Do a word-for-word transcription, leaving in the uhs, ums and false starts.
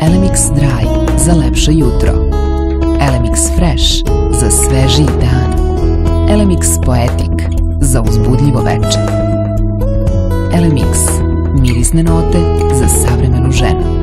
Elemix Dry za lepše jutro, Elemix Fresh za svežiji dan, Elemix Poetic za uzbudljivo veče. Elemix, mirisne note za savremenu ženu.